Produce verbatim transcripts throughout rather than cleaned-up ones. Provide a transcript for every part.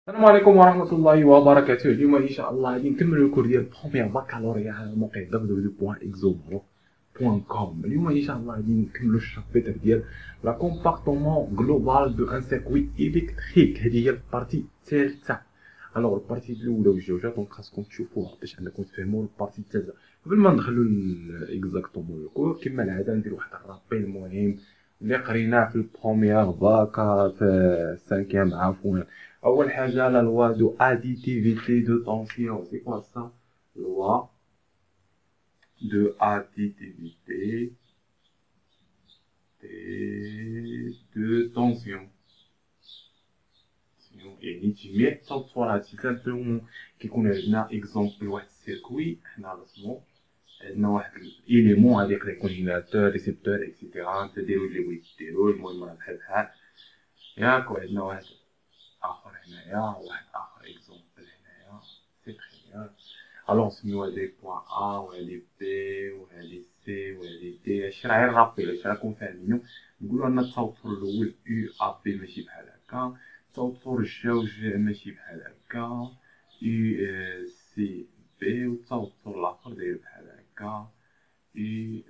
السلام عليكم ورحمة الله وبركاته. اليوم إن شاء الله غادي نكملو الكور ديال بروميير بكالوريا على الموقع دبليو دبليو بوان إكزومبرو بوان كوم. اليوم إن شاء الله غادي نكملو الشابتر ديال لا كومبارتمون غلوبال دو ان سيركوي إلكتريك. هادي هي البارتي الثالثة. الوغ البارتي الأولى والجوجة دونك خاصكم تشوفوها باش أنكم تفهمو البارتي الثالثة. قبل ما ندخلو إكزاكتومون الكور كيما العادة ندير واحد الرابيل مهم اللي قريناه في البروميير باكا في السانكيام عفوا. أول حاجة لا لوا دو additivité de tension. C'est quoi ça? Loi de additivité de tension. يعني جميع التصورات سيمبلومون كيكون عندنا اكزومبل واحد السيركوي حنا رسمو عندنا واحد الاليمون هذا يقدر يكون جينيراتور ريسيبتور اكسيتيرا انت ديرو اللي بغيتي ديرو المهم راه بحال بحال ياك. وعندنا واحد اخر هنايا واحد اخر اكزومبل هنايا سي تري بيان. الوغ نسميو هادي بوان ا وهادي بي وهادي سي وهادي دي. هادشي راه غير رابيل باش راكم فاهمينو. نقولو ان التوتر الاول يو ا بي ماشي بحال هكا، التوتر الجوج ماشي بحال هكا يو سي بي، والتوتر الاخر داير بحال هكا يو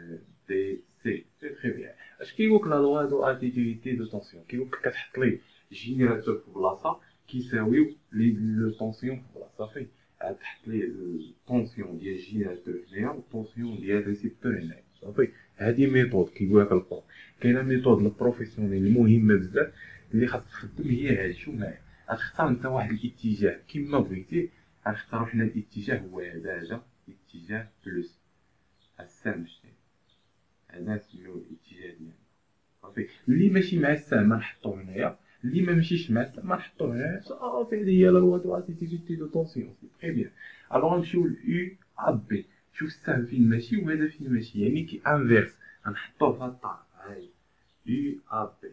دي سي. سي تري بيان. اش كيقولك لا لوا دو اديتيفيتي دو طونسيون؟ كيقولك كتحط لي جينيراتور في بلاصه كيساويو لي لو طونسيون في بلاصه صافي. تحط لي الطونسيون ديال الجينيراتور هنايا والطونسيون ديال الريسيبتور هنايا صافي. هادي ميثود كيقولها البروف. كاينه ميثود البروفيسيونيل المهمه بزاف اللي خاصك تخدم هي هادي. شوف معايا غتختار انت واحد الاتجاه كيما بغيتي. غنختارو حنا الاتجاه هو هذا هذا اتجاه بلس السهم شتي هذا سميوه الاتجاه ديالنا صافي. اللي ماشي مع السهم نحطوه هنايا، اللي ما ماشيش مع السهم نحطوه هنايا صافي. هذه هي لا لوا دو اديتيفيتي دو طونسيون. سي تري بيان. الوغ نمشيو ل يو ا بي. شوف السهم فين ماشي وهذا فين ماشي، يعني كي انفيرس غنحطوه في هاد الطرف. هاي يو ا بي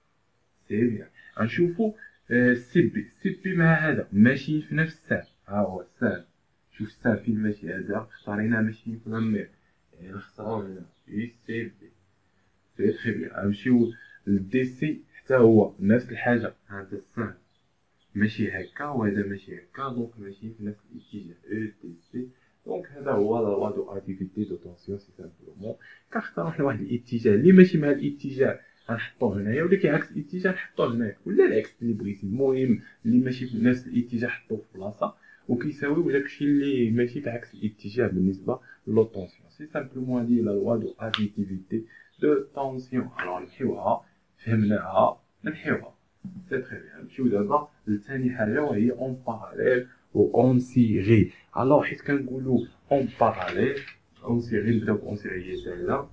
سي بيان. غنشوفو سي بي. سي بي مع هذا ماشي في نفس السهم. ها هو السهم، شوف السهم فين ماشي. هذا اختاريناه ماشي في لامير يعني نختارو هنا يو سي بي. سي تري بيان. غنمشيو لدي سي حتى هو نفس الحاجة. هذا السهم ماشي هكا وهذا ماشي هكا دونك ماشي في نفس الاتجاه او دي سي. دونك هذا هو لا لوا دو اديتيفيتي دو طونسيون. سي سامبلومون كنختارو حنا واحد الاتجاه اللي ماشي مع الاتجاه غنحطوه هنايا، واللي كيعكس الاتجاه نحطوه هنايا، ولا العكس اللي بغيتي. المهم اللي ماشي في نفس الاتجاه حطوه في بلاصه وكيساويو داكشي اللي ماشي في عكس الاتجاه بالنسبه لو طونسيون. سي سامبلومون هادي لا لوا دو اديتيفيتي دو طونسيون. الوغ نمحيوها فهمناها نمحيوها. سي تري بيان. نمشيو دابا لثاني حاجه وهي اون باراليل و اون سيري. الوغ حيت كنقولو اون باراليل اون سيري نبداو اون سيري هي ساهله.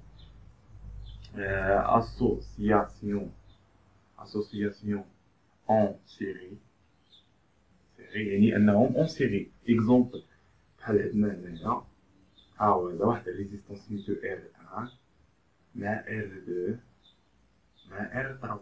association association en série série يعني انهم اون سيري. اكزومبل بحال عندنا هنايا ها هو هذا واحد الريزيستانس سميتو ار واحد مع ار اثنين مع ار ثلاثة.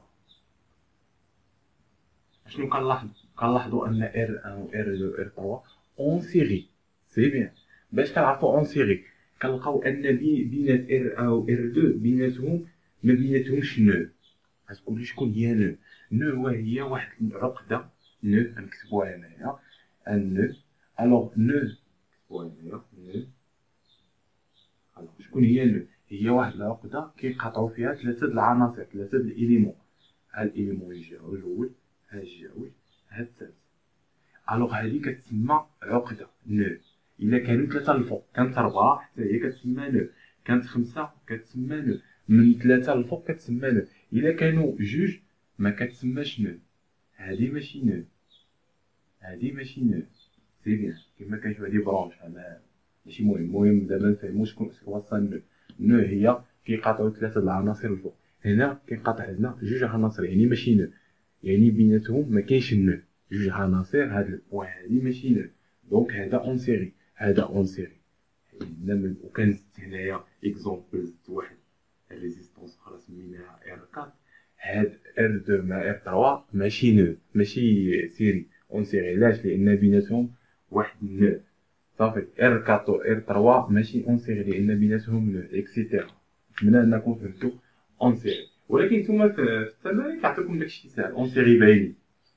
شنو كنلاحظ؟ كنلاحظوا ان ار واحد و ار اثنين و ار ثلاثة اون سيري. سي بيان. باش كنعرفوا اون سيري كنلقاو ان بينات ار واحد و ار اثنين بيناتهم ما بيناتهمش نو. غتقولي شكون هي نو؟ نو هي واحد العقده. نو غنكتبوها هنايا ان نو. الوغ نو نكتبوها هنايا نو. الوغ شكون هي نو؟ هي واحد العقده كينقطعوا فيها ثلاثه د العناصر، ثلاثه د الاليمون. ها الاليمون الجوج الاول، ها الجوج، ها الثالث. الوغ هادي كتسمى عقده نو. الا كانوا ثلاثه الفوق كانت اربعه حتى هي كتسمى نو، كانت خمسه كتسمى نو، من ثلاثه الفوق كتسمى نو. الا كانوا جوج ما كتسماش نو. هادي ماشي نو، هادي ماشي نو. سي بيان. كيما كنشوف هادي برونش انا ماشي مهم. المهم دابا نفهمو شكون هو نو. نو هي كينقطعوا ثلاثه د العناصر الفوق. هنا كينقطع عندنا جوج عناصر يعني ماشي نو، يعني بيناتهم ما كاينش نو. جوج عناصر هاد البوان هادي ماشي نو. دونك هذا اون سيري هذا اون سيري. وكنزيد هنايا اكزومبل زدت واحد الريزيستونس اخرى سميناها ار أربعة. هاد ار اثنين مع ار ثلاثة ماشي نو ماشي سيري اون سيري. علاش؟ لان بيناتهم واحد نو صافي. ار أربعة و ار ثلاثة ماشي اون سيري لان بيناتهم نو اكسيتيرا. نتمنى انكم فهمتوا اون سيري. ولكن نتوما في التمارين كيعطيكم داكشي ساهل اون سيري باينين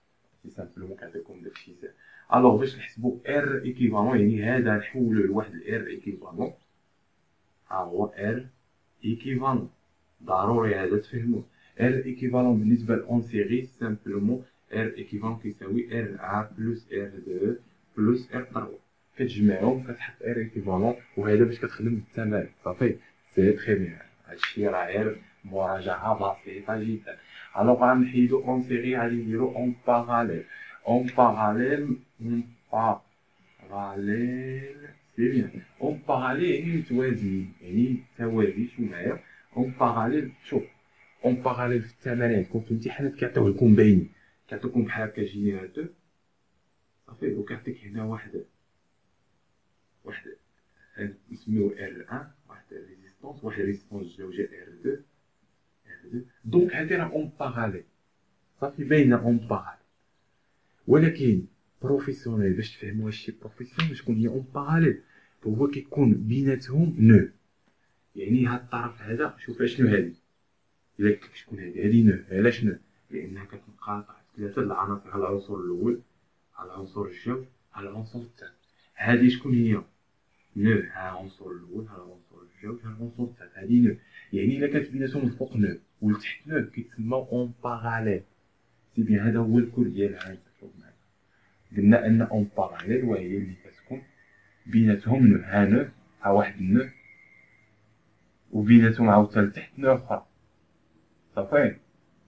سي سامبلومون كنعطيكم داكشي ساهل. الوغ باش نحسبو ار ايكيفالون يعني هذا نحولو لواحد الار ايكيفالون، ها هو ار ايكيفالون، ضروري هذا تفهموه. ار ايكيفالون بالنسبه لأون سيري سامبلومون ار ايكيفالون كيساوي ار واحد بلس ار اثنين بلس ار ثلاثة، كتجمعهم كتحط ار ايكيفالون، وهذا باش كتخدم بالتمارين صافي. سي تري بيان، هادشي راه غير مراجعه بسيطه جدا. الوغ غنحيدو اون سيري غادي نديرو اون باراليل. اون باراليل اون باراليل سي بيان. اون باراليل يعني متوازيين، يعني توازي. شو معايا اون باراليل؟ شوف اون باراليل في التمارين عندكم في الامتحانات كيعطيوه لكم باينين، كيعطيوكم بحال هكا جينيراتور صافي، وكيعطيك هنا واحد واحد نسميوه ار واحد، واحد ريزيستونس، واحد ريزيستونس زوجة ار اثنين ار اثنين. دونك هادي راه اون باراليل صافي، باينه اون باراليل. ولكن بروفيسيونيل باش تفهموا هادشي بروفيسيونيل شكون هي اون باراليل، هو كيكون بيناتهم نو. يعني هاد الطرف هذا، شوف اشنو هادي، الا قلت لك شكون هادي، هادي نو. علاش نو؟ لانها كتنقاطع في ثلاثه العناصر، على العنصر الاول، على العنصر الجوي، على العنصر الثالث. هادي شكون هي؟ نو. ها العنصر الاول، ها العنصر الجوي، ها العنصر الثالث، هادي نو. يعني الا كانت بيناتهم الفوق نو والتحت نو كيتسمى اون باراليل. سي بيان، هذا هو الكل ديالها. شوف معايا، قلنا ان اون باراليل وهي اللي كتكون بيناتهم نو، ها نو، ها واحد نو، وبيناتهم عاوتاني تحت نو اخرى صافي.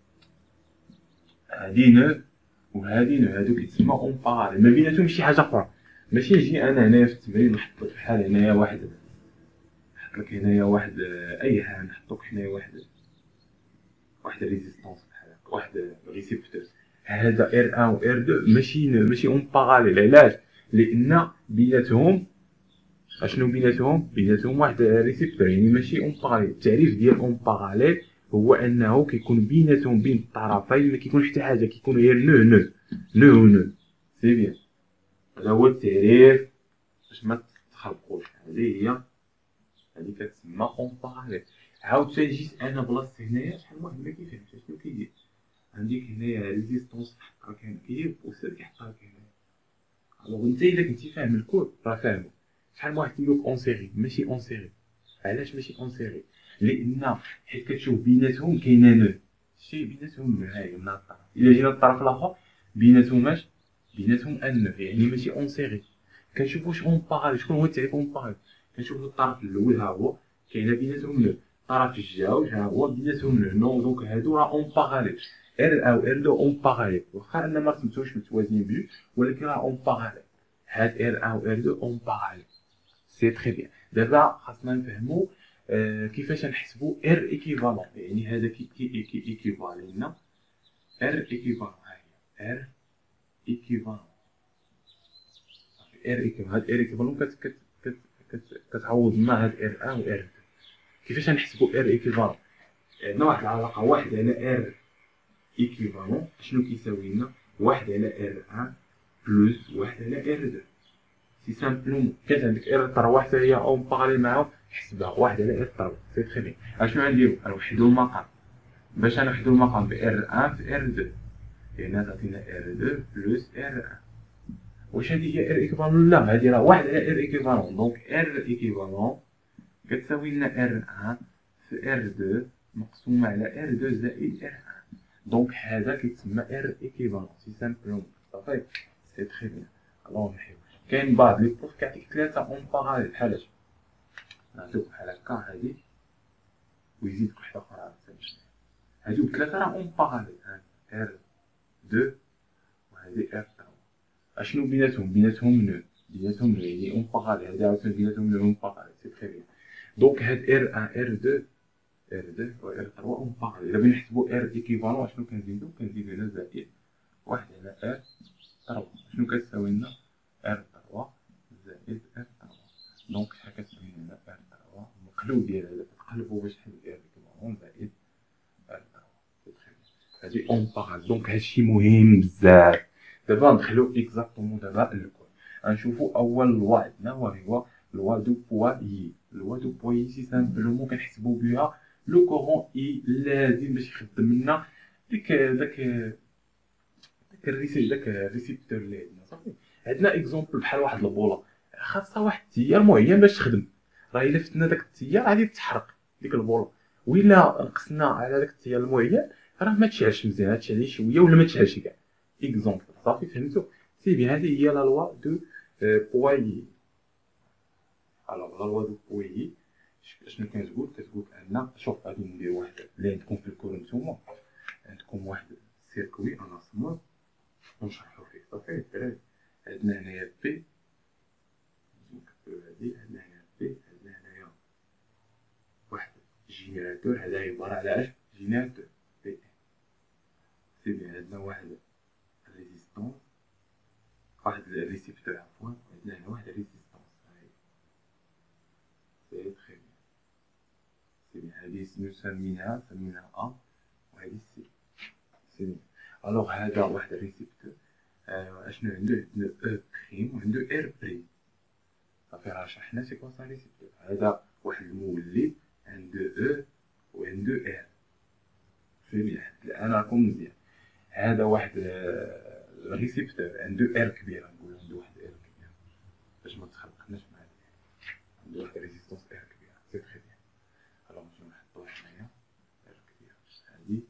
هادي نو وهادي نو، هادو كيتسمى اون باراليل، ما بيناتهم شي حاجه اخرى. ماشي نجي انا هنايا في التمرين نحط لك بحال هنايا واحد، نحط لك هنايا واحد اي حاجه، نحطوك هنايا واحد واحد ريزيستونس بحال هكا، واحد ريسيبتور. هذا ار واحد و ار اثنين ماشي ماشي اون باراليل. علاش؟ لان بيناتهم اشنو بيناتهم؟ بيناتهم واحد ريسيبتور، يعني ماشي اون باراليل. التعريف ديال اون باراليل هو انه كيكون بيناتهم بين الطرفين ما كيكون حتى حاجه، كيكون غير نو نو نو نو. سي بيان، هذا هو التعريف باش ما تخلقوش. هذه هي هذه كتسمى اون باراليل. عاوتاني جيت انا بلاصتي هنايا، شحال واحد ما كيفهمش شنو كيدير. عندك هنايا ريزيستونس حطها لك هنا، كيجيب بوستير كيحطها لك هنا. الوغ انت الا كنتي فاهم الكود راه فاهمو. شحال واحد كيقولك اون سيري، ماشي اون سيري. علاش ماشي اون سيري؟ لان حيت كتشوف بيناتهم كاينه نو، شتي بيناتهم نو. هاهي من الطرف، الا جينا للطرف الاخر بيناتهم اش؟ بيناتهم ان نو، يعني ماشي اون سيري. كنشوفو واش اون باراليل. شكون هو التعريف اون باراليل؟ كنشوفو الطرف الاول ها هو كاينه بيناتهم نو، الطرف الجوج ها هو بيناتهم نو، نو دونك هادو راه اون باراليل. ار واحد و ار اثنين اون باراليل، واخا انا ما رسمتوش متوازيين بجوج ولكن راه اون باراليل. هاد ار واحد و ار اثنين اون باراليل. سي تري بيان. دابا خاصنا نفهمو آه كيفاش نحسبو ار ايكيفالون. يعني هذا كي كي كي ايكيفالي لنا ار ايكيفالون. ها هي ار ايكيفالون. ار ايكيفالون، هاد ار ايكيفالون كت كت كت كت كتعوض لنا هاد ار واحد و ار اثنين. كيفاش نحسبو ار ايكيفالون؟ عندنا واحد العلاقه، واحد على ار ايكيفالون شنو كيساوي لنا؟ واحد على ار واحد بلس واحد على ار اثنين. سي سامبلومون كانت عندك ار ثلاثة حتى هي اون باراليل معاهم، حسبها واحد على ار ثلاثة. سي تري بيان. اشنو غنديرو؟ غنوحدو المقام. باش نوحدو المقام ب ار واحد في ار اثنين، لان تعطينا ار اثنين بلس ار واحد. واش هادي هي ار ايكيفالون؟ لا، هادي راه واحد على ار ايكيفالون. دونك ار ايكيفالون كتساوي لنا ار واحد في ار اثنين مقسومه على ار اثنين زائد ار واحد. دونك هذا كيتسمى ار ايكيفالون. سي سامبلومون صافي. سي تري بيان. الوغ نحيو. كاين بعض لي بروف كيعطيك ثلاثة اون باراليل بحال هادي، نعطيوك بحال هكا هادي ويزيدك وحدة أخرى عاوتاني. هادو ثلاثة راه اون باراليل، هادي ار اثنين وهادي ار ثلاثة. اشنو بيناتهم؟ بيناتهم نو، بيناتهم نو يعني اون باراليل. هادي عاوتاني بيناتهم نو اون باراليل. سي تري بيان. دونك هاد ار واحد ار اثنين ار اثنين و ار ثلاثة اون باراليل. الا بغينا نحسبو ار ايكيفالون اشنو كنزيدو؟ كنزيدو هنا زائد واحد على ار ثلاثة. شنو كتساوي لنا؟ ار ثلاثة زائد ار ثلاثة. دونك شحال كتساوي لنا ار ثلاثة؟ المقلوب ديال هذا كتقلبو باش تحل ار ايكيفالون زائد ار ثلاثة. هادي اون باراليل. دونك هادشي مهم بزاف. دابا ندخلو اكزاكتومون دابا للكود. غنشوفو اول لوا عندنا وهو لوا دو بويي. لوا دو بويي سي سامبلومون كنحسبو بها لو كورون اي لازم باش يخدم لنا ديك داك داك الريسي داك الريسيبتور اللي عندنا صافي. عندنا اكزومبل بحال واحد البوله خاصها واحد التيار معين باش تخدم، راه الا فتنا داك التيار غادي تحرق ديك البوله، وإلا نقصنا على داك التيار المعين راه ما تشعلش مزيان، تشعل شويه ولا ما تشعلش كاع. اكزومبل صافي فهمتوا. سي بيان هذه هي لا لوا دو بويي. الوغ لا لوا دو بويي شنو كتقول؟ كتقول ان شوف غادي ندير واحد اللي عندكم في الكور نتوما، عندكم واحد السيركوي انا صمم ونشرحو فيه صافي الدراري. عندنا هنايا بي، نكتبو هادي، عندنا هنا بي، عندنا هنايا واحد جينيراتور، هذا عبارة على اش؟ جينيراتور بي ان. سي بيان عندنا واحد ريزيستونس، واحد الريسيبتور عفوا، عندنا هنا واحد ريزيستونس هاهي. سي تخي بيان. سي بيان هادي نسميها سميناها ا وهادي سي. سي بيان. الوغ هذا واحد الريسيبتور اشنو عنده؟ عنده او بريم وعنده ار بريم صافي. راه شرحنا سي كوا سا ريسيبتور. هذا واحد المولد عنده او وعنده ار. سي بيان الان راكم مزيان. هذا واحد الريسيبتور عنده ار كبيره، نقول عنده واحد ار كبيره باش ما تخلقناش مع عنده واحد ريزيستونس ار كبيره. سي تري بيان. الوغ نجيو نحطوها هنايا ار كبيره هادي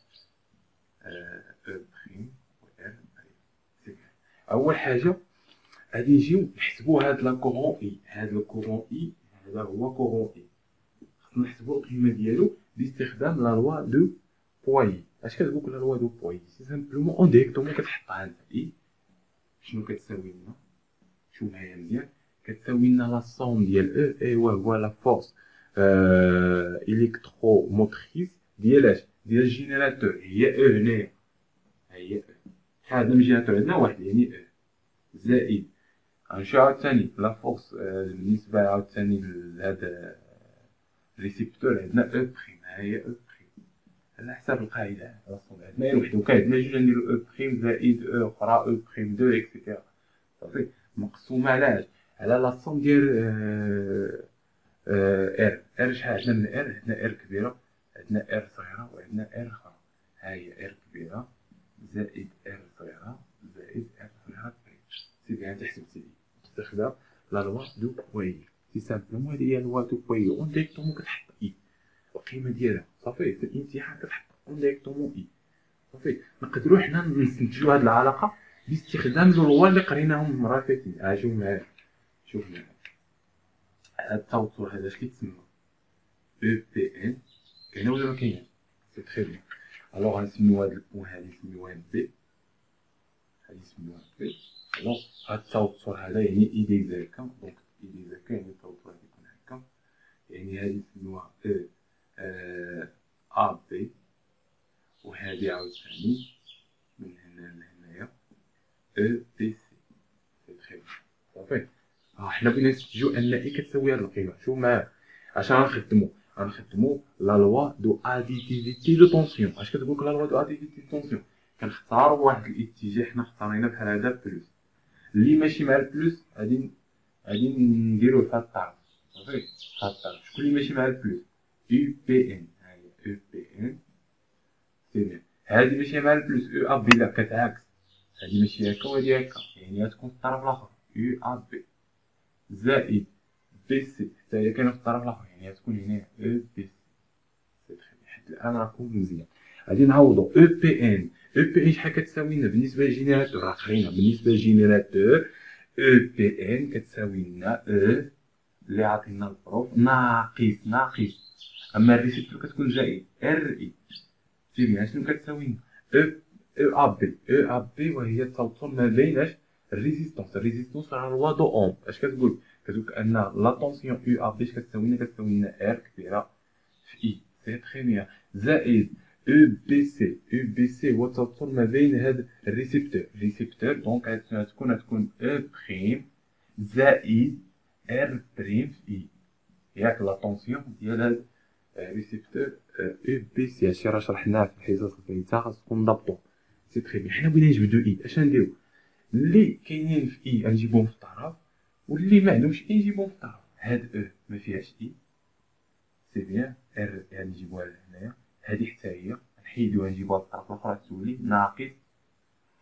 او بريم و ار بريم. سي بيان. اول حاجه غادي نجيو نحسبو هاد لا كورون اي، هاد الكورون اي هذا هو كورون اي، خصنا نحسبو القيمه ديالو باستخدام لا لوا دو بويي. اش كتقولك لا لوا دو بويي؟ سي سامبلومون اون ديريكتومون كتحطها انت اي شنو كتساوي لنا؟ شوف معايا مزيان، كتساوي لنا لا سوم ديال او ايوا هو لا فورس آه الكترو موتريس ديال اش؟ ديال الجينيراتور، هي او هنايا، هي او هذا الجينيراتور عندنا واحد يعني او زائد غنمشيو عاوتاني لا فورس بالنسبه عاوتاني لهذا الريسيبتور عندنا او بريم، ها هي او بريم على حساب القاعده عندنا غير وحده، وكان عندنا جوج نديرو او بريم زائد او اخرى او بريم دو اكسيتيرا صافي، مقسومه على اش؟ على لا سوم ديال ار. ار شحال عندنا من ار؟ عندنا ار كبيره، عندنا ار صغيره وعندنا ار اخرى، ها هي ار كبيره زائد ار صغيره زائد ار صغيره بريم. سي بيان تحسبتي باستخدام لا لوا دو بويي. سي سامبلومون هادي هي لوا دو بويي، اون ديريكتومون كتحط اي القيمه ديالها صافي في الامتحان، كتحط اون ديريكتومون اي صافي. نقدروا حنا نستنتجوا هاد العلاقه باستخدام لو لوا اللي قريناهم المره اللي فاتت. ها شوف معايا، شوف معايا هاد التوتر هذا اش كيتسمى؟ او بي ان. كاينه ولا ما كايناش؟ سي تري بيان. الوغ غنسميو هاد البوان هادي نسميوها بي، هادي نسميوها بي. الوغ هاد التوتر هذا يعني اي دي زاكا، دونك اي دي زاكا يعني التوتر غادي يكون هكا، يعني هادي نسميوها او ا بي، وهادي عاوتاني من هنا لهنايا او بي سي. سي تري بيان صافي. ها حنا بغينا نستنتجو ان اي كتساوي هاد القيمه. شوف معايا اش غنخدمو؟ غنخدمو لا لوا دو اديتيفيتي دو طونسيون. اش كتقولك لا لوا دو اديتيفيتي دو طونسيون؟ كنختارو واحد الاتجاه، حنا اختارينا بحال هذا بلوس، اللي ماشي مع البلوس غادي غادي نديروه في هاد الطرف صافي، في هاد الطرف. شكون اللي ماشي مع البلوس؟ يو بي ان، ها هي يو بي ان. سي بيان. هادي ماشي مع البلوس يو ا بي، لا كتعكس، هادي ماشي هكا وهادي هكا، يعني غتكون في الطرف الاخر يو ا بي زائد بي سي حتى هي كاينه في الطرف الاخر، يعني غتكون هنا او بي سي. سي تري بيان. حيت الان راكم مزيان. غادي نعوضو او بي ان. او بي ان شحال كتساوي لنا بالنسبه للجينيراتور؟ راه قرينا بالنسبه للجينيراتور او بي ان كتساوي لنا او اللي عطينا البروف ناقص ناقص، اما الريسيبتور كتكون زائد ار اي. سي بيان. شنو كتساوي لنا؟ او او ا بي، او ا بي وهي التوتر ما بين اش؟ الريزيستونس. الريزيستونس راه لوا دو اوم. اش كتقول؟ كتقولك ان لا طونسيون او ا بي كتساوي لنا كتساوي لنا ار كبيره في اي. سي تري بيان. زائد او بي سي. او بي سي هو التوتر ما بين هاد الريسيبتور. الريسيبتور دونك غتكون غتكون او بريم زائد ار بريم في اي، ياك لا طونسيون ديال هاد ريسيبتور او بي سي. هادشي راه شرحناه في الحصص الفايته، خاصكم نضبطو. سي تري بيان. حنا بغينا نجبدو اي، اش غنديرو؟ اللي كاينين في اي غنجيبوهم في الطرف، واللي ما عندهمش اي نجيبوهم في الطرف. هاد او ما فيهاش اي. سي بيان. ار غنجيبوها لهنايا، هادي حتى هي نحيدوها نجيبوها للطرف الاخر تولي ناقص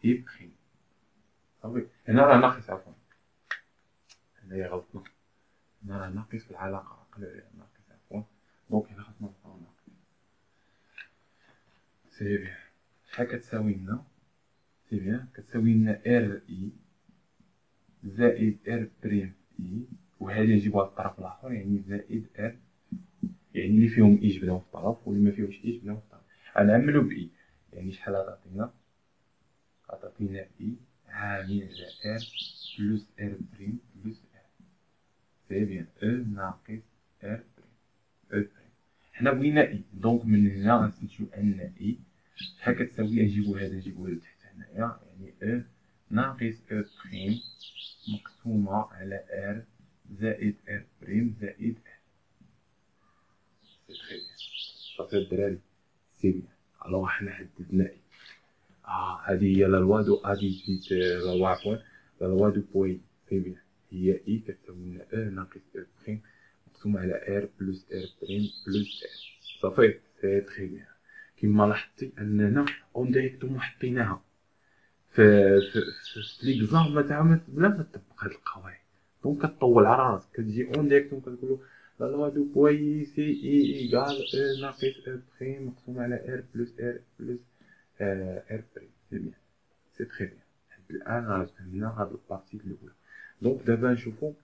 اي بريم صافي. هنا راه ناقص، عفوا هنايا غلطنا، هنا راه ناقص في العلاقة، قلب عليها ناقص عفوا. دونك هنا خاصنا نلقاو ناقص. سي بيان، شحال كتساوي لنا؟ سي بيان كتساوي لنا ار اي زائد ار بريم اي، وهذه نجيبوها للطرف الاخر، يعني زائد ار، يعني اللي فيهم اي جبناهم في طرف واللي ما فيهمش اي جبناهم في طرف. غنعملو باي، يعني شحال غتعطينا؟ غتعطينا اي عامل على ار بلس ار بريم بلس ار. سي بيان او ناقص ار بريم او بريم. حنا بغينا اي، دونك من هنا غنستنتجو ان اي شحال كتساوي؟ نجيبو هذا نجيبوه لتحت هنايا، يعني او ناقص او بريم مقسومة على ار زائد ار بريم زائد ار. سي تري بيان صافي الدراري. سي بيان، الوغ حنا حددنا اي. اه هادي هي لا لوا دو ا ديزويت، لا لوا عفوا لا لوا دو بوي. سي بيان، هي اي كتساوي لنا او ناقص او بريم مقسومة على ار بلس ار بريم بلس ار. صافي سي تري بيان. كيما لاحظتي اننا اون ديريكتومون حطيناها في في في ليكزامبل تاع بلا ما تطبق هاد القواعد، دونك كطول على راسك، كتجي اون ديريكتوم كتقولو لا لوا دو بوي سي اي ايكال او ناقص او بريم مقسوم على ار بلس ار بلس ار بريم. سي بيان سي تري بيان. حد الان راه فهمنا هاد البارتي الاولى. دونك دابا نشوفو،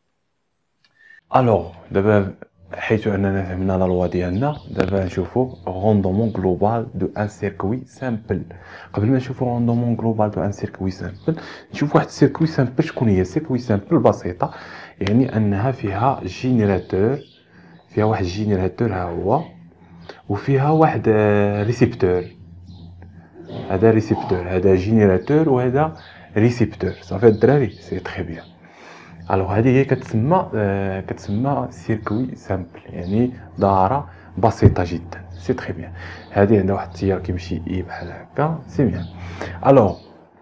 الوغ دابا حيث اننا فهمنا لا لوا ديالنا، دابا نشوفو روندومون جلوبال دو ان سيركوي سامبل. قبل ما نشوفو روندومون جلوبال دو ان سيركوي سامبل، نشوفو واحد السيركوي سامبل. شكون هي سيركوي سامبل؟ بسيطه، يعني انها فيها جينيراتور، فيها واحد الجينيراتور ها هو، وفيها واحد ريسيبتور. هذا ريسيبتور، هذا جينيراتور وهذا ريسيبتور. صافي الدراري سي تري بيان. الوغ هذه هي كتسمى آه كتسمى سيركوي سامبل، يعني دائرة بسيطة جدا. سي تري بيان. هذه عندها واحد التيار كيمشي اي بحال هكا. سي بيان. الوغ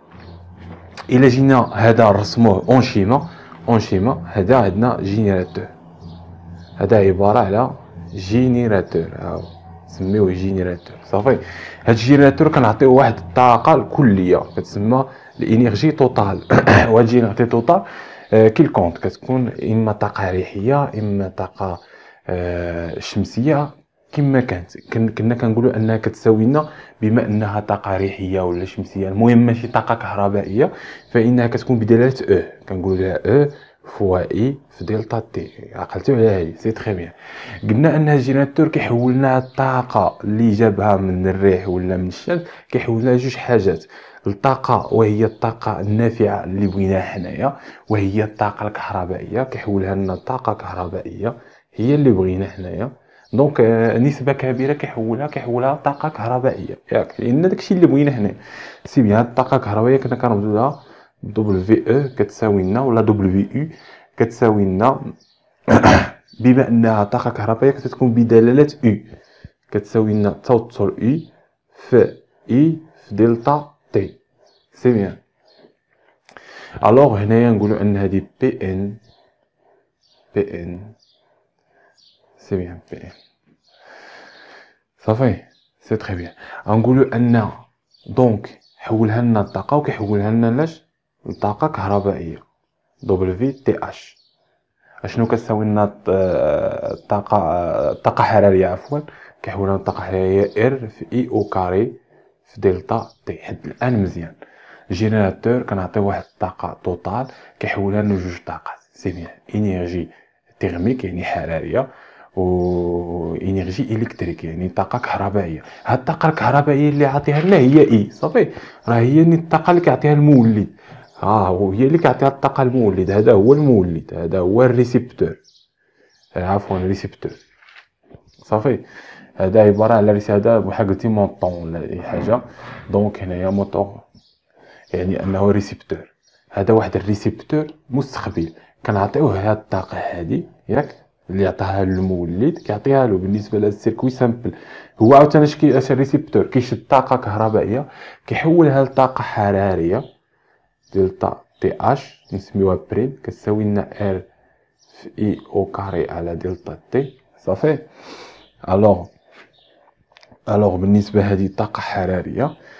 الا جينا هذا نرسموه اون شيما، اون شيما هذا عندنا جينيراتور، هذا عبارة على جينيراتور، هاهو نسميوه جينيراتور. صافي هاد الجينيراتور كنعطيوه واحد الطاقة الكلية كتسمى الانرجي توتال. وهاد الانرجي توتال كي الكونت كتكون اما طاقة ريحية اما طاقة آه شمسية كما كانت. كنا كنقولوا انها كتساوي لنا بما انها طاقة ريحية ولا شمسية، المهم ماشي طاقة كهربائية، فانها كتكون بدلالة او، كنقولوا لها او فوا اي في دلتا تي. عقلتوا على هذه؟ سي تري بيان. قلنا ان الجينيراتور كيحول لنا الطاقه اللي جابها من الريح ولا من الشمس، كيحول لنا جوج حاجات: الطاقه وهي الطاقه النافعه اللي بغيناها حنايا، وهي الطاقه الكهربائيه كيحولها لنا طاقه كهربائيه هي اللي بغينا حنايا. دونك نسبه كبيره كيحولها كيحولها طاقه كهربائيه، ياك، لان داكشي اللي بغينا حنايا. سي بيان. الطاقه الكهربائيه كنا كنرمزوا لها دبليو او كتساوي لنا، ولا دبليو يو كتساوي لنا بما انها طاقه كهربائيه كتكون بدلاله او، كتساوي لنا توتر او في اي في دلتا تي. سي بيان. الوغ هنايا نقولوا ان هذه بي ان بي ان. سي بيان بي ان. صافي سي تري بيان. غنقولوا ان دونك حولها لنا الطاقه وكيحولها لنا لاش؟ الطاقه كهربائيه دبليو تي اش. اشنو كتساوي لنا الطاقه الطاقه حراريه عفوا؟ كيحولها لطاقه حراريه ار في اي او كاري في دلتا تي. حد الان مزيان. الجينيراتور كنعطيو واحد الطاقه توتال كيحولها لنا جوج طاقات. سي بيان. انرجي تيرميك يعني حراريه، و انرجي الكتريك يعني طاقه كهربائيه. هاد الطاقه الكهربائيه اللي عطيها لنا هي اي. صافي راه هي الطاقه اللي كيعطيها المولد. ها هو هي اللي كيعطيها الطاقه المولد. هذا هو المولد، هذا هو الريسيبتور، عفوا الريسيبتور. صافي هذا عباره على رساله بحال قلتي موطون ولا اي حاجه. دونك هنايا موطور يعني انه ريسيبتور. هذا واحد الريسيبتور مستقبل كنعطيوه هاد الطاقه هذه، ياك، اللي عطاها المولد كيعطيها له بالنسبه للسيركوي سامبل. هو عاوتاني اش كي اش الريسيبتور كيشد طاقه كهربائيه كيحولها لطاقه حراريه دلتا تي اش نسميوها بريم كتساوي لنا ار في اي او كاري على دلتا تي. صافي. الوغ الوغ بالنسبه هذه طاقه حراريه،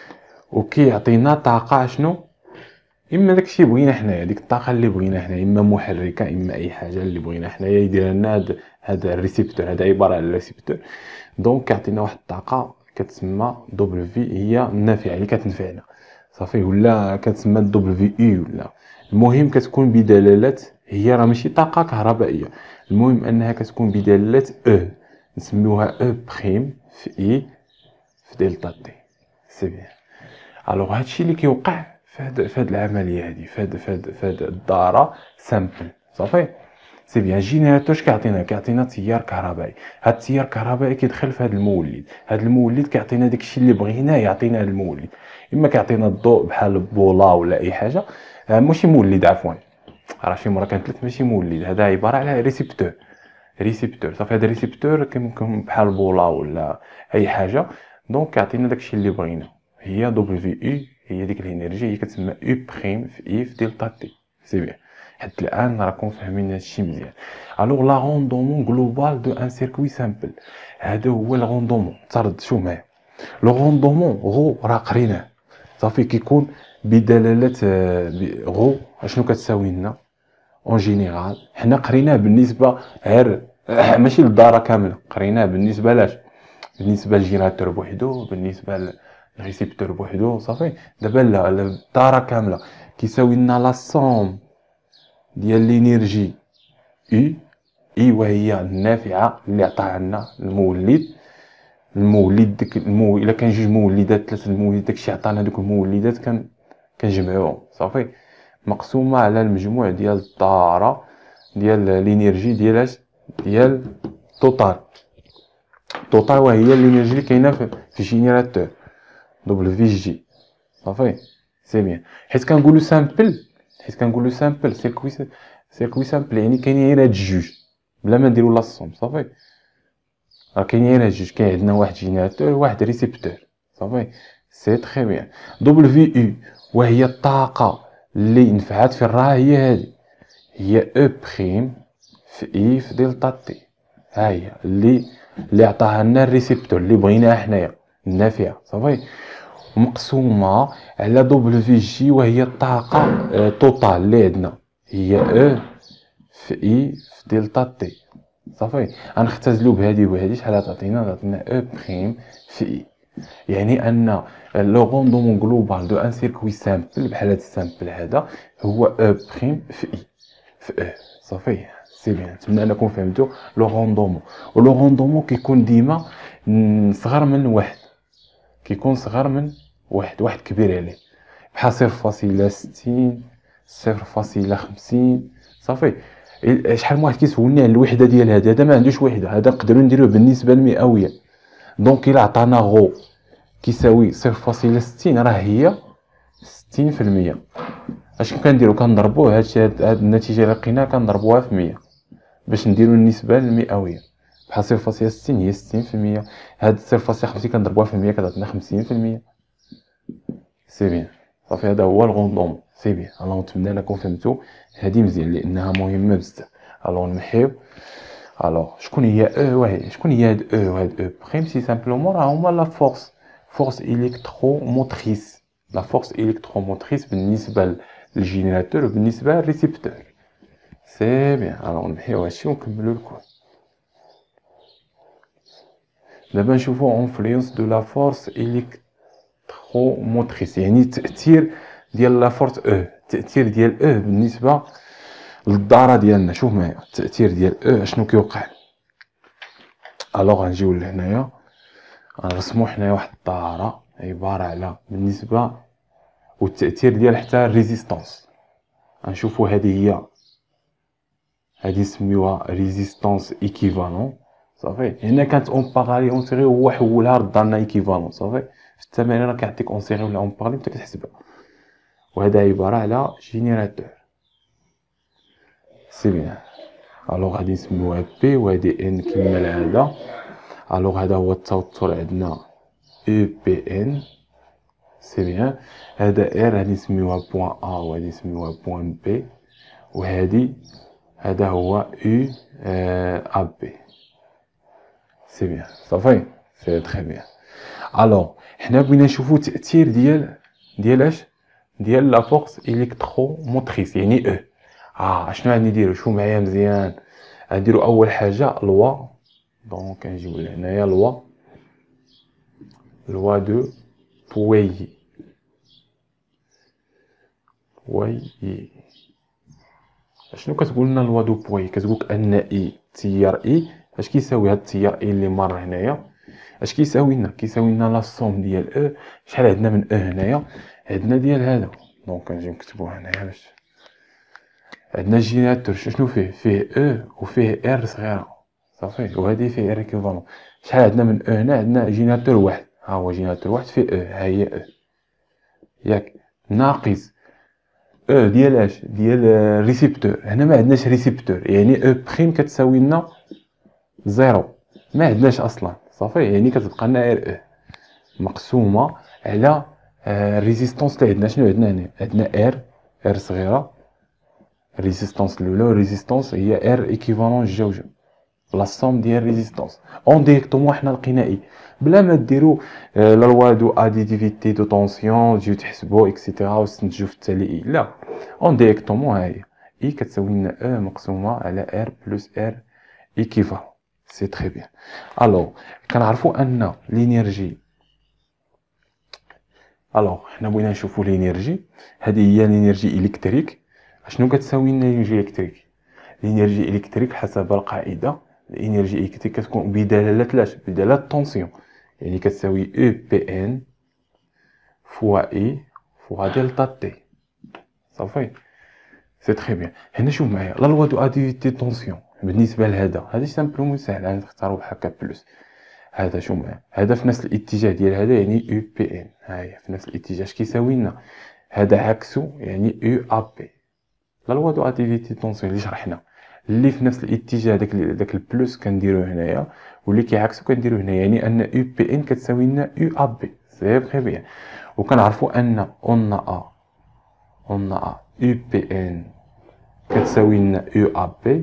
وكيعطينا طاقه شنو، اما داكشي بغينا حنايا، ديك الطاقه اللي بغينا حنايا، اما محركه اما اي حاجه اللي بغينا حنايا يدير لنا هاد هذا الريسيبتور، هذا عباره على الريسيبتور. دونك كيعطينا واحد الطاقه كتسمى دبليو في، هي النافعه اللي كتنفعنا صافي، ولا كتسمى دبليو في اي. ولا المهم كتكون بدلاله، هي راه ماشي طاقه كهربائيه، المهم انها كتكون بدلاله او، نسميوها او بريم في اي في دلتا تي. سي بيان. الوغ هادشي اللي كيوقع فهاد فهاد العمليه هادي، فهاد فهاد فهاد الدائره سامبل صافي. سي بيان. الجينيراتور اش كيعطينا؟ كيعطينا تيار كهربائي. هاد التيار الكهربائي كيدخل في هاد المولد، هاد المولد كيعطينا داكشي اللي بغيناه يعطينا هاد المولد، اما كيعطينا الضوء بحال بولا ولا اي حاجه، ماشي مولد عفوا، راه شي مره كنتلت ماشي مولد، هذا عباره على ريسيبتور. ريسيبتور صافي. هذا ريسيبتور كيمكن بحال بولا ولا اي حاجه، دونك كيعطينا داكشي اللي بغينا. هي دبليو في اي، هي ديك الانرجي، هي كتسمى او بريم في اي في دلتا تي. سي بيان. حتى الان راكم فاهمين هادشي مزيان. الوغ لا روندومون غلوبال دو ان سيركوي سامبل، هذا هو الغوندومون. ترد شو معايا، لو غوندومون غو راه قريناه صافي، كيكون بدلاله غو اشنو كتساوي لنا اون جينيرال. حنا قريناه بالنسبه غير ماشي للداره كامله، قريناه بالنسبه لاش، بالنسبه للجينيراتور بوحدو، بالنسبه للريسيبتور بوحدو صافي. دابا لا، الداره كامله كيساوي لنا لا سوم ديال لينيرجي اي اي، وهي النافعه اللي عطاها لنا المولد. المولد ديك المو الا كان جوج مولدات ثلاثه المولدات، داكشي عطانا دوك المولدات كان كنجمعوهم صافي، مقسومه على المجموع ديال الطاره ديال لينيرجي ديال اش، ديال توتال. توتال وهي الانرجي اللي كاينه في الجينيراتور دبليو في جي صافي. سي بيان. حيت كنقولوا سامبل، حيت كنقولوا سامبل سيركوي، سيركوي سامبل يعني كاينين غير هاد الجوج بلا ما نديرو لا صوم صافي. راه كاينين غير هاد الجوج، كاين عندنا واحد جينيراتور وواحد ريسيبتور صافي. سي تري بيان. دبليو في اي وهي الطاقه اللي نفعات في الراه، هي هادي، هي او بريم في اي في دلتا تي. ها هي اللي اللي عطاها لنا الريسيبتور اللي بغيناها حنايا، النافعه صافي، مقسومه على دبليو في جي وهي الطاقه اه توتال اللي عندنا، هي او في اي في دلتا تي صافي. غنختزلو بهادي وهادي، شحال تعطينا؟ تعطينا او بريم في اي. يعني ان لو روندومون غلوبال دو ان سيركوي سامبل بحال هاد السامبل هذا هو او بريم في اي في او صافي. سي بيان. نتمنى انكم فهمتوا لو روندومون. ولو روندومون كيكون ديما صغر من واحد، كيكون صغر من واحد، واحد كبير عليه، بحال صفر فاصلة ستين، صفر فاصلة خمسين صافي. شحال من واحد كيسولني على الوحده ديال هذا، هذا ما عندوش وحده، هذا نقدروا نديروه بالنسبه المئويه. دونك الا عطانا غو كيساوي صفر فاصلة ستين، راه هي ستين في المية. اش كنديرو؟ كنضربوه هادشي، هاد النتيجه اللي لقيناها كنضربوها في مية باش نديرو النسبه المئويه. بحال صفر فاصلة ستين هي ستين في المية، هاد صفر فاصلة خمسين كنضربوها في المية كتعطينا خمسين في المية. سي بيان صافي. هذا هو الغوندومون. سي بيان. الوغ نتمنى انكم فهمتوا هادي مزيان لانها مهمه بزاف. الوغ نمحيو. الوغ شكون هي او؟ وهي شكون هي هاد او؟ هاد او بريم سي سامبلومون راه هما لا فورس، فورس الكتروموتريس، لا فورس الكتروموتريس بالنسبه للجينيراتور وبالنسبه للريسيبتور. سي بيان. الوغ نمحيو هادشي ونكملو الكور. دابا نشوفو انفلونس دو لا فورس الكتروموتريس، يعني التاثير ديال لا فورس او، التاثير ديال او بالنسبه للداره ديالنا. شوف معايا التاثير ديال او اشنو كيوقع. الوغ غنجيو لهنايا، غنرسمو حنايا واحد الدائره عباره على بالنسبه والتاثير ديال حتى الريزيستانس. غنشوفو هذه هي، هذه نسميوها ريزيستانس ايكيفالون صافي. هنا كانت اون باغالي اون سيري، هو حولها رد لنا ايكيفالون صافي. في التمارين راه كيعطيك اون سيري ولا اون باغالي انت كتحسبها. وهذا عباره على جينيراتور. سي بيان. الوغ غادي نسميوها بي وهادي ان كما العاده. الوغ هذا هو التوتر عندنا او بي ان. سي بيان. هذا ار غادي نسميوها بوان ا وغادي نسميوها بوان بي، وهادي هذا هو او ا بي. سي بيان صافي. سي تري بيان. الوغ حنا بغينا نشوفو التاثير ديال ديال اش ديال لا فورس الكتروموتريس يعني او. اه شنو غادي نديرو؟ شوف معايا مزيان. غنديرو اول حاجه لوا، دونك نجيو لهنايا لوا لوا دو بويي بويي. شنو كتقول لنا لوا دو بويي؟ كتقولك ان اي تيار اي اش كيساوي؟ هاد التيار اي اللي مر هنايا اش كيساوي لنا؟ كيساوي لنا لا سوم ديال او. شحال عندنا من او هنايا؟ عندنا ديال هذا، دونك نجيو نكتبوه هنايا باش عندنا جينيراتور شنو فيه؟ فيه او وفيه ار صغيره صافي، وهذه فيه ار ايكيفالون. شحال عندنا من او هنا؟ عندنا جينيراتور واحد، ها هو جينيراتور واحد فيه او، ها هي او ياك، ناقص او ديال اش؟ ديال ريسيبتور. هنا ما عندناش ريسيبتور، يعني او بريم كتساوي لنا زيرو، ما عندناش اصلا صافي، يعني كتبقى لنا غير او مقسومه على الريزيستونس اللي عندنا. شنو عندنا هنا؟ عندنا ار ار صغيره، ريزيستونس الاولى والريزيستونس هي ار ايكيفالون جوج، لا سوم ديال ريزيستونس. اون ديريكتومون حنا لقينا اي بلا ما ديروا لا لوا دو اديتيفيتي دو طونسيون تجيو تحسبوا اكسيتيرا وتستنتجوا في التالي اي. لا، اون ديريكتومون ها هي اي كتساوي لنا او مقسومه على ار بلس ار ايكيفالون. سي تري بيان. الوغ كنعرفوا ان لينيرجي، الوغ حنا بغينا نشوفوا لينيرجي، هذه هي لينيرجي الكتريك. شنو كتساوي لنا لينيرجي الكتريك؟ لينيرجي الكتريك حسب القاعده الانرجي الكتريك كتكون بدلاله لاش؟ بدلاله الطونسيون، يعني كتساوي او بي ان فوا اي فوا دلتا تي صافي. سي تري بيان. هنا شوف معايا لا لوا دو اديفيتي طونسيون بالنسبه لهذا، هذا سامبلومون ساهل غنختارو بحال بلوس. هذا شوف معايا، هذا في نفس الاتجاه ديال هذا يعني او بي ان، ها هي في نفس الاتجاه. اش كيساوي لنا؟ هذا عكسو يعني او ا بي. لا لوا دو اديفيتي طونسيون اللي شرحنا اللي في نفس الاتجاه داك داك البلوس كنديروه هنايا، واللي كيعكسو كنديروه هنا، يعني ان او بي ان كتساوي لنا او ا بي. سي فري بيان. وكنعرفوا ان اون ا اون ا او بي ان كتساوي لنا او ا بي.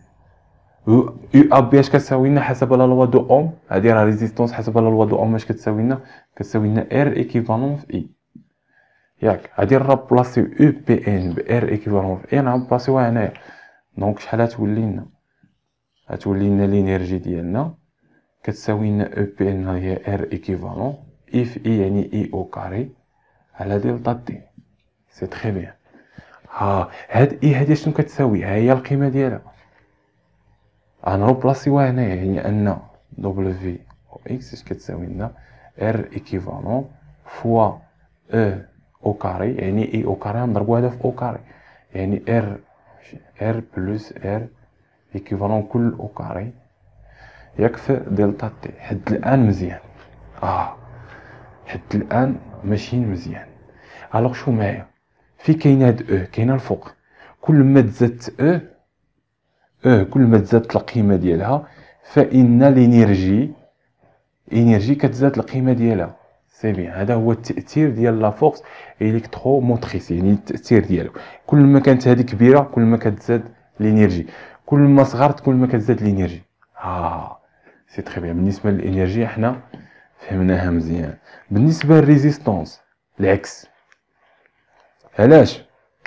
او ا بي اش كتساوي لنا حسب لا لوا دو اوم؟ هادي راه ريزيستونس حسب لا لوا دو اوم اش كتساوي لنا؟ كتساوي لنا ار ايكيفالون في اي ياك. غادي نرابلاسيو او بي ان ب ار ايكيفالون في اي، نرابلاسيوها هنايا. دونك شحال غتولي لنا؟ غتولي لنا لينيرجي ديالنا كتساوي لنا او بي ان هي ار ايكيفالون اي في اي يعني اي او كاري على دلتا تي. سي تري بيان. ها هاد اي هادي شنو كتساوي؟ ها هي القيمه ديالها، غنروبلاسيوها هنايا، يعني ان دبليو في او اكس اش كتساوي لنا ار ايكيفالون فوا او او كاري يعني اي او كاري نضربو هذا في او كاري، يعني ار ار بلس ار ايكيفالون كل او كاري يكفي دلتا تي. حد الان مزيان؟ اه حد الان ماشيين مزيان. الوغ شو معايا؟ في كاين هاد او كاينه الفوق، كل ما تزادت او او كل ما تزادت القيمه ديالها فان الانرجي انرجي كتزاد القيمه ديالها. سي بيان. هذا هو التاثير ديال لا فورس الكتروموتريس، يعني التاثير ديالو كل ما كانت هذه كبيره كل ما كتزاد الانرجي، كل ما صغرت كل ما كتزاد الانرجي. ها سي تري بيان. بالنسبه للانرجي احنا فهمناها مزيان. بالنسبه للريزيستونس العكس. علاش؟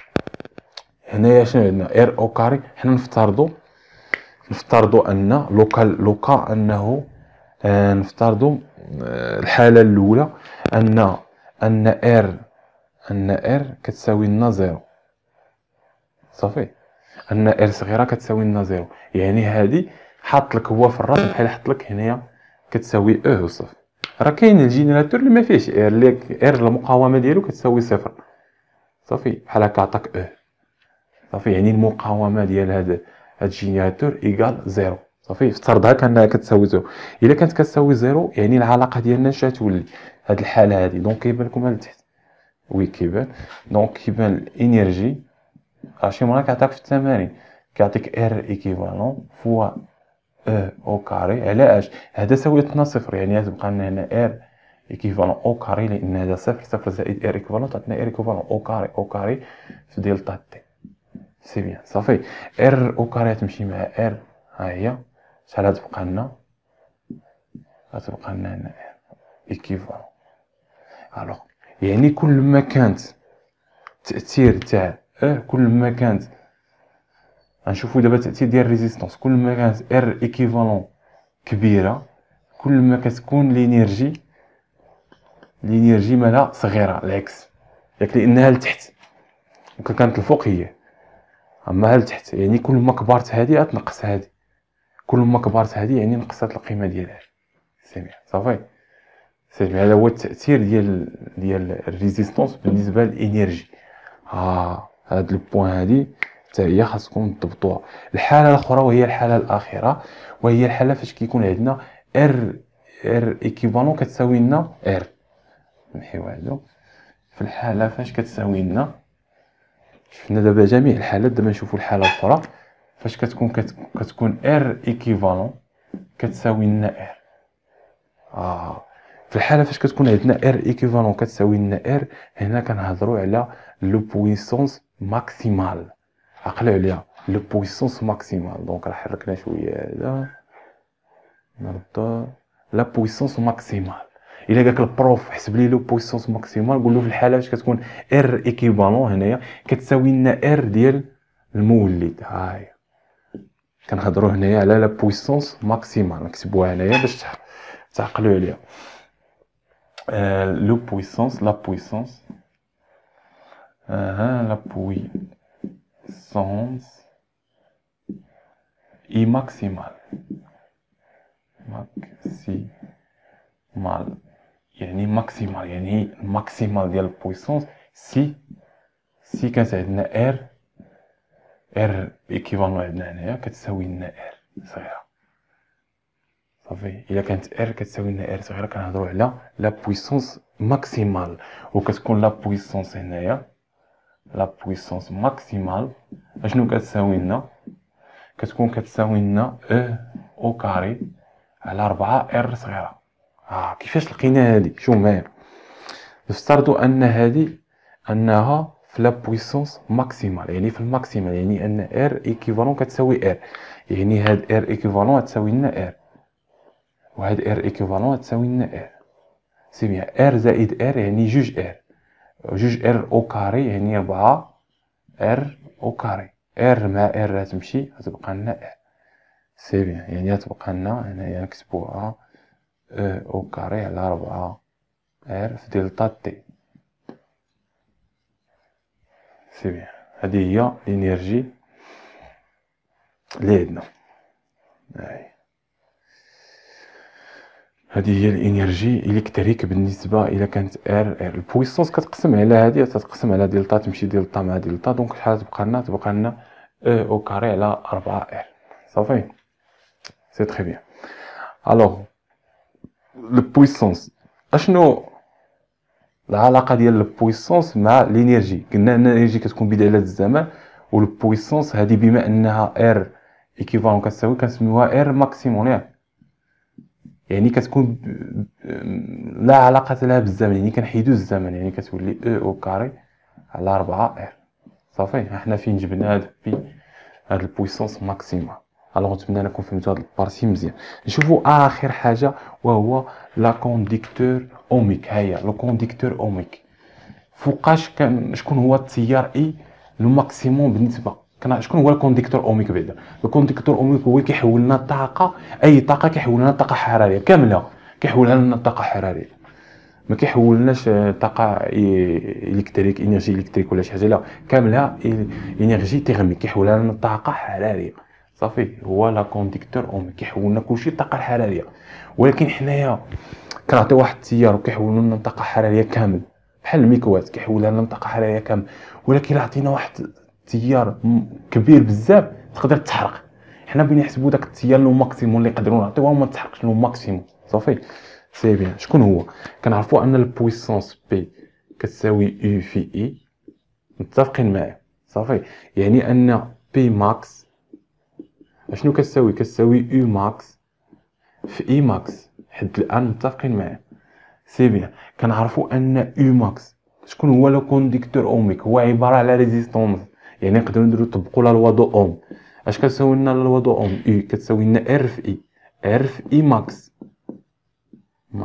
هنايا شنو عندنا؟ ار او كاري. حنا نفترضوا نفترضوا ان لوكال لوكا انه آه نفترضوا آه الحاله الاولى ان ان ار ان ار كتساوي لنا زيرو صافي، ان ار صغيره كتساوي لنا زيرو، يعني هذه حاط لك هو في الراس بحال حاط لك هنايا كتساوي او وصافي. راه كاين الجينيراتور اللي ما فيهش ار، اللي ار المقاومه ديالو كتساوي صفر صافي، بحال هكا عطاك او صافي، يعني المقاومه ديال هذا هاد الجينيراتور ايكال زيرو صافي. افترضها كانها كتساوي زيرو، الا كانت كتساوي زيرو يعني العلاقه ديالنا اش غتولي؟ هاد الحاله هادي. دونك كيبان لكم هاد لتحت، وي كيبان. دونك كيبان الانرجي اشي مرة كيعطيك في التمارين، كيعطيك ار ايكيفالون فوا او او كاري على اش؟ هذا ساويتنا صفر، يعني غتبقى لنا هنا ار ايكيفالون او كاري، لان هذا صفر صفر زائد ار ايكيفالون تعطينا ار ايكيفالون او كاري او كاري في دلتا تي. سي بيان صافي. ار او كاري تمشي مع ار، ها هي شحال غتبقى لنا؟ غتبقى لنا هنا ار ايكيفالون. الوغ يعني كل ما كانت التأثير تاع اه كل ما كانت غنشوفو دابا التأثير ديال ريزيستانس، كل ما كانت ار ايكيفالون كبيرة كل ما كتكون لينيرجي لينيرجي مالها صغيرة، العكس ياك، لأنها لتحت وكان كانت الفوق هي اما لتحت، يعني كل ما كبرت هادي غتنقص هادي، كل ما كبرت هادي يعني نقصت القيمة ديالها. سمع صافي، سمع هذا هو التأثير ديال ديال الريزيستانس بالنسبة للإنرجي. ها هاد البوان هادي حتى هي خاصكم تضبطوها. الحالة الأخرى وهي الحالة الأخيرة، وهي الحالة فاش كيكون عندنا ار ار ايكيفالون كتساوي لنا ار، نمحيو هادو. في الحالة فاش كتساوي لنا، شفنا دابا جميع الحالات، دابا نشوفو الحالة الأخرى فاش كتكون كتكون ار ايكيفالون كتساوي لنا ار. اه في الحالة فاش كتكون عندنا ار ايكيفالون كتساوي لنا ار، هنا كنهضروا على لو بويسونس ماكسيمال. عقلوا عليها لو بويسونس ماكسيمال. دونك راه حركنا شويه هذا نرد لا بويسونس ماكسيمال. الا قالك البروف حسب لي لو بويسونس ماكسيمال، قول له في الحاله فاش كتكون ار ايكيفالون هنايا كتساوي لنا ار ديال المولد. ها هي كنهضروا هنايا على لا بويسونس ماكسيمال، نكتبوها هنايا باش تعقلوا عليها. Euh, le puissance, la puissance, uh, la puissance est maximale, maximale, يعني maximale يعني maximale ديال البويسونس سي سي كانت عندنا ار ار ايكيفالون عندنا هنايا كتساوي لنا ار صغيره. صافي، الا كانت ار كتساوي لنا ار صغيره كنهضروا على لا بويسونس ماكسيمال، وكتكون لا بويسونس هنايا لا بويسونس ماكسيمال اشنو كتساوي لنا؟ كتكون كتساوي لنا او او كاري على أربعة ار صغيره. ها آه كيفاش لقينا هادي؟ شوف معايا، نفترضوا ان هادي انها في لا بويسونس ماكسيمال، يعني في الماكسيمال، يعني ان ار ايكيفالون كتساوي ار، يعني هاد ار ايكيفالون تساوي لنا ار، وهاد ار ايكيفالون تساوي لنا ار. سي بيان ار زائد ار يعني جوج ار، جوج ار او كاري يعني أربعة ار او كاري. ار مع ار غتمشي غتبقى لنا ار. سي بيان، يعني غتبقى لنا هنايا نكتبوها او كاري على أربعة ار في دلتا تي. سي بيان، هذه هي الانرجي اللي عندنا. هاي هذه هي الانرجي الكتريك بالنسبه الى كانت ار ار. البويسونس كتقسم على هذه، تتقسم على دلتا، تمشي دلتا مع دلتا، دونك شحال تبقى لنا؟ تبقى لنا او كاري على أربعة ار. صافي، سي تري بيان. الوغ البويسونس اشنو العلاقه ديال البويسونس مع الانرجي؟ قلنا ان الانرجي كتكون بداله الزمان، والبويسونس هذه بما انها ار ايكيفالون كتساوي كنسميوها ار ماكسيموم، ياك، يعني كتكون لا علاقه لها بالزمن، يعني كنحيدو الزمن، يعني كتولي او او كاري على أربعة ار. صافي، حنا فين جبنا هاد بي هاد البويسونس ماكسيمال. الوغ نتمنى انكم فهمتوا هاد البارتي مزيان. نشوفوا اخر حاجه وهو لا كونديكتور اوميك. هيا لو كونديكتور اوميك فوقاش كان شكون هو التيار اي لو ماكسيموم بالنسبه كان شكون هو الكونديكتور اوميك؟ بعدا الكونديكتور اوميك هو كيحول لنا الطاقه، اي طاقه كيحول لنا طاقه حراريه كامله، كيحولها لنا طاقه حراريه، ما كيحولناش طاقه الكتريك انرجي الكتريك ولا شي حاجه، لا كاملها انرجي تيرميك كيحولها لنا طاقه حراريه. صافي، هو لا كونديكتور اوميك كيحول لنا كلشي طاقه حراريه. ولكن حنايا كنعطيو واحد التيار وكيحول لنا طاقه حراريه كامل بحال الميكرووات كيحولها لنا طاقه حراريه كامل. ولكن عطينا واحد التيار كبير بزاف تقدر تحرق، حنا بغينا نحسبوا داك التيار لو ماكسيموم اللي نقدروا نعطيوه وما تحرقش لو ماكسيموم. صافي، سي بيان. شكون هو؟ كنعرفوا ان البويسونس بي كتساوي يو في اي، متفقين معايا؟ صافي، يعني ان بي ماكس اشنو كتساوي؟ كتساوي يو ماكس في اي ماكس. حد الان متفقين معايا؟ سي بيان. كنعرفوا ان يو ماكس شكون هو لو كونديكتور اوميك؟ هو عباره على ريزيستونس، يعني نقدروا نديروا طبقوا لا لوا دو اوم. اش كتساوي لنا لا لوا اوم؟ يو كتساوي لنا ار في اي، ار في اي ماكس ماكس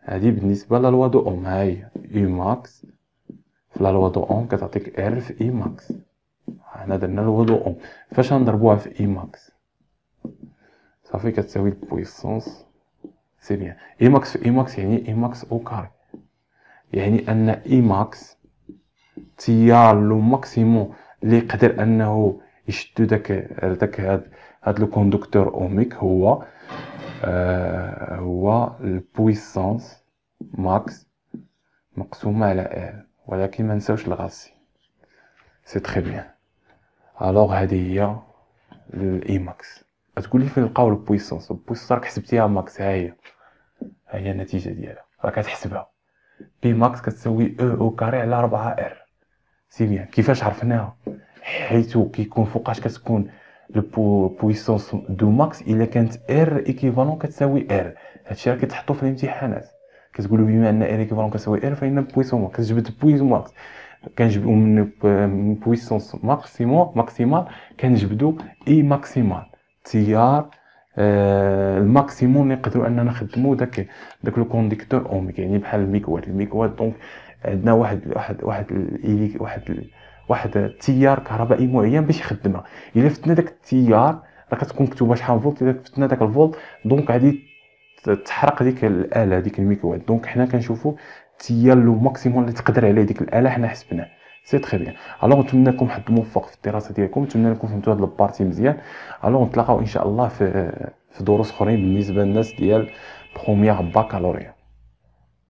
هذه بالنسبه لا لوا دو اوم. هاي اي ماكس في لا لوا دو اوم كتعطيك ار في اي ماكس. حنا درنا لوا دو اوم، فاش نضربوها في اي ماكس صافي كتساوي البويسونس. سي بيان اي ماكس في اي ماكس يعني اي ماكس او كاري، يعني ان اي ماكس تيار لو ماكسيموم اللي يقدر انه يشدو داك داك هاد هاد لو كوندكتور اوميك هو آه هو البويسونس ماكس مقسومه على ار، ولكن ما نساوش الغاسي. سي تري بيان. الوغ هذه هي الاي ماكس. تقول لي فين نلقاو البويسونس؟ البويسونس راك حسبتيها ماكس، ها هي ها هي النتيجه ديالها راك كتحسبها. بي ماكس كتساوي او او كاري على أربعة ار. سي بيان. كيفاش عرفناها؟ حيث كيكون فوقاش كتكون لو بويسونس دو ماكس الا كانت ار ايكيفالون كتساوي ار. هادشي راه كتحطو في الامتحانات، كتقولوا بما ان ار ايكيفالون كتساوي ار فان بويسون ماكس كتجبد بويسون ماكس. كنجبدو من بويسونس ماكسيموم ماكسيمال كنجبدو اي ماكسيمال تيار آه الماكسيموم اللي نقدروا اننا نخدموا داك داك لو كونديكتور اوميك، يعني بحال الميكوات. الميكوات دونك عندنا واحد واحد واحد واحد واحد واحد التيار كهربائي معين باش يخدمها. الا فتنا داك التيار راه كتكون مكتوبه شحال فولت، الا فتنا داك الفولت دونك غادي تحرق ديك الاله ديك الميكرووات. دونك حنا كنشوفوا التيار لو ماكسيموم اللي تقدر عليه ديك الاله حنا حسبناه. سي تري بيان. الوغ نتمنى لكم حظ موفق في الدراسه ديالكم، نتمنى لكم فهمتوا هاد البارتي مزيان. الوغ نتلاقاو ان شاء الله في في دروس اخرين بالنسبه للناس ديال بروميير باكالوريا.